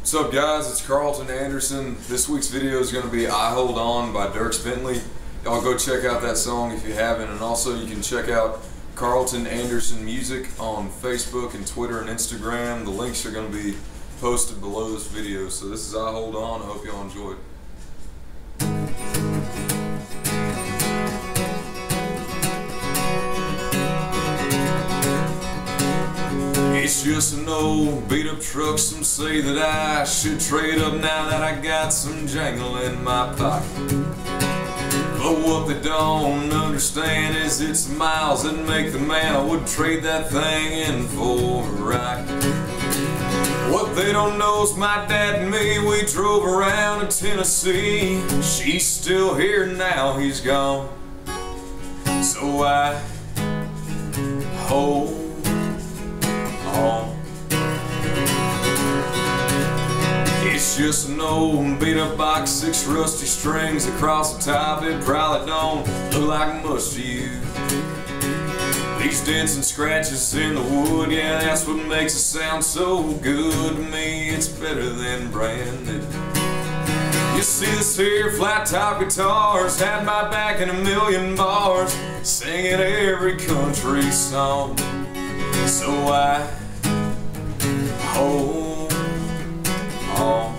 What's up guys, it's Carlton Anderson. This week's video is going to be I Hold On by Dierks Bentley. Y'all go check out that song if you haven't, and also you can check out Carlton Anderson Music on Facebook and Twitter and Instagram. The links are going to be posted below this video. So this is I Hold On. I hope y'all enjoy it. It's just an old beat-up truck. Some say that I should trade up now that I got some jangle in my pocket. But what they don't understand is it's the miles that make the man. I would trade that thing in for a rocket. What they don't know is my dad and me, we drove around to Tennessee. She's still here now, he's gone. So I hold on. It's just an old beat up box, 6 rusty strings across the top. It probably don't look like much to you. These dents and scratches in the wood, yeah, that's what makes it sound so good to me. It's better than brand new. You see, this here flat top guitars had my back in a million bars, singing every country song. So I hold on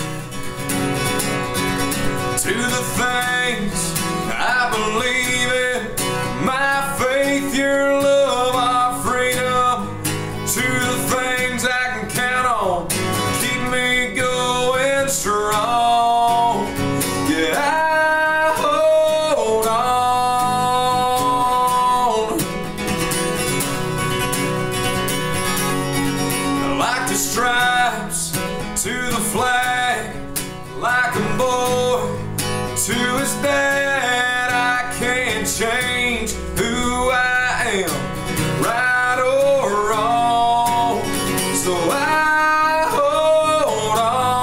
to the things I believe in, my faith, your love, our freedom, to the things I can count on, keep me going strong. Yeah, I hold on like the stripes to the flag, like a boy to his dad. I can't change who I am, right or wrong. So I hold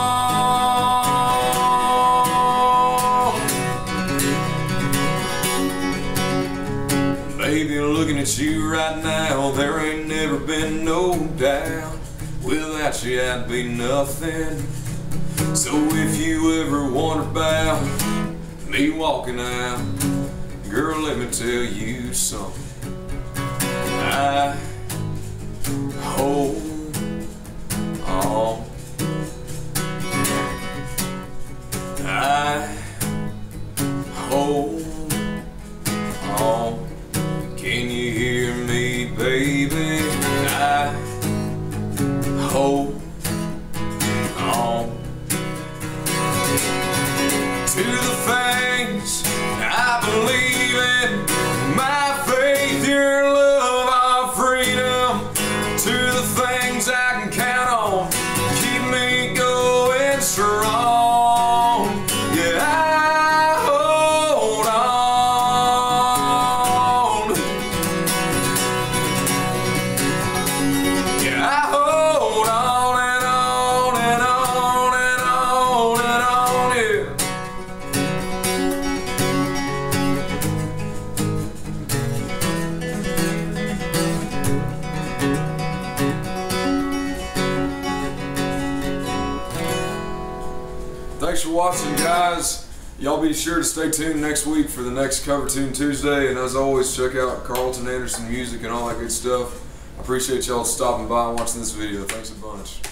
on. Baby, looking at you right now, there ain't never been no doubt. Without you I'd be nothing. So if you ever wonder about me walking out, girl, let me tell you something. I hold on. I hold on. Can you hear me, baby? I hold on to the things I believe in, my faith, your love, our freedom, to the things I can count on, keep me going strong. Yeah, I hold on. Yeah, I hold on and on and on and on and on, yeah. Thanks for watching, guys. Y'all be sure to stay tuned next week for the next Cover Tune Tuesday, and as always, check out Carlton Anderson Music and all that good stuff. I appreciate y'all stopping by and watching this video. Thanks a bunch.